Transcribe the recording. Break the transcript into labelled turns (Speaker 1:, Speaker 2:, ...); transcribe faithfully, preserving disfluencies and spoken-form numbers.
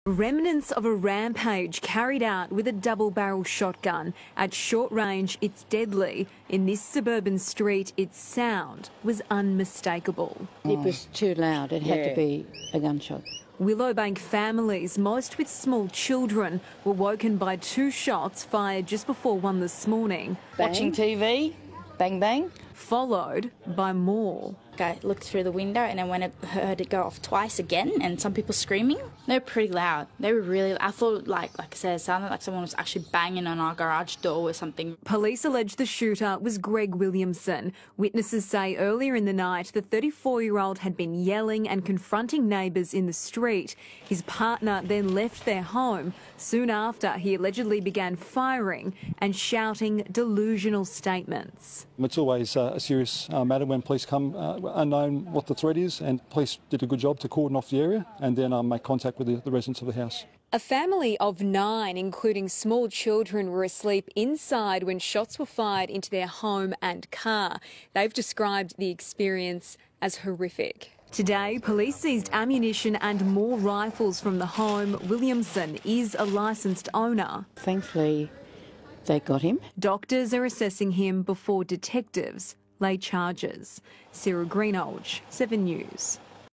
Speaker 1: Remnants of a rampage carried out with a double-barrel shotgun. At short range, it's deadly. In this suburban street, its sound was unmistakable.
Speaker 2: It was too loud. It had
Speaker 3: Yeah.
Speaker 2: to be a gunshot.
Speaker 1: Willowbank families, most with small children, were woken by two shots fired just before one this morning,
Speaker 3: Watching T V, bang bang.
Speaker 1: followed by more.
Speaker 4: I looked through the window and I went and heard it go off twice again, and some people screaming. They were pretty loud. They were really, I thought, like like I said, it sounded like someone was actually banging on our garage door or something.
Speaker 1: Police allege the shooter was Greg Williamson. Witnesses say earlier in the night the thirty-four-year-old had been yelling and confronting neighbours in the street. His partner then left their home. Soon after, he allegedly began firing and shouting delusional statements.
Speaker 5: It's always uh, a serious uh, matter when police come uh, unknown what the threat is, and police did a good job to cordon off the area and then um, make contact with the, the residents of the house.
Speaker 1: A family of nine, including small children, were asleep inside when shots were fired into their home and car. They've described the experience as horrific. Today, police seized ammunition and more rifles from the home. Williamson is a licensed owner.
Speaker 2: Thankfully, they got him.
Speaker 1: Doctors are assessing him before detectives lay charges. Sarah Greenolge, Seven News.